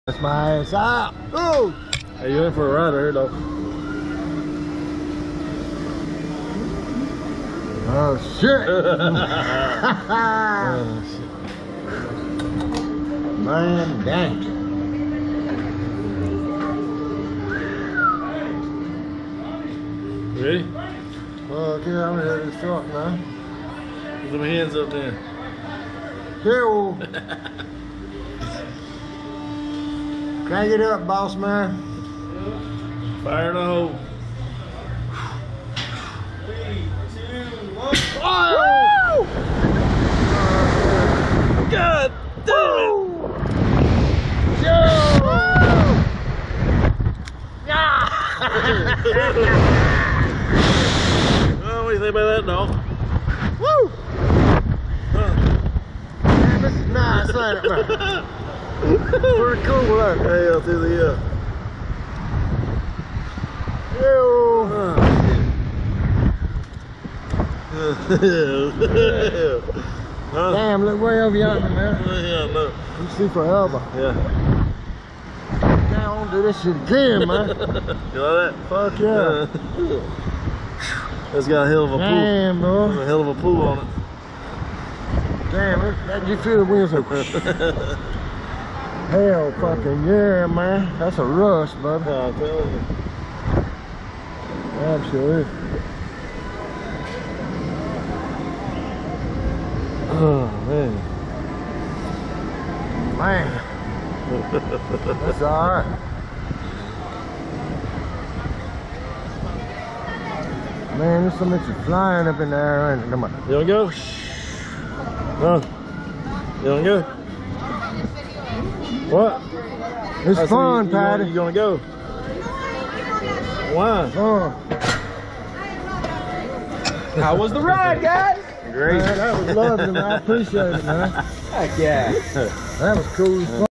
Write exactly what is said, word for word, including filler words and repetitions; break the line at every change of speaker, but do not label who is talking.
That's my ass out. Oh!
Hey, you in for a ride here, though?
Oh, shit!
Oh, shit.
Man, dang.
Ready?
Fuck yeah, I'm ready to truck, man.
Put them hands up there.
Here, crank it up, boss man.
Fire in the hole.
Three, two, one.
Oh! God damn it!
Yo!
Oh, what do you think about that, dog?
Woo!
Huh.
Man, this is nice, ain't it, man? Pretty cool, look.
Hey, I'll do the, uh...
Yo!
Huh?
Damn, look way over yonder, man.
Yeah, no.
You see forever.
Yeah.
Now I don't do this shit again, man.
You like that?
Fuck yeah.
It's got a hell of a pool.
Damn, bro.
There's a hell of a pool on it.
Damn, look, that you feel the wheels are hell fucking yeah, man. That's a rush, bud.
Yeah, I'm telling you.
Absolutely.
Oh, man.
Man. That's alright. Man, there's so much flying up in the air, ain't it? Come on.
You wanna go? No. You wanna go? What?
It's
I said,
fun,
you,
Patty.
You gonna go? Why?
Oh.
How was the ride, guys?
Great.
Man, that was lovely, man. I appreciate it, man.
Heck yeah.
That was cool as fuck.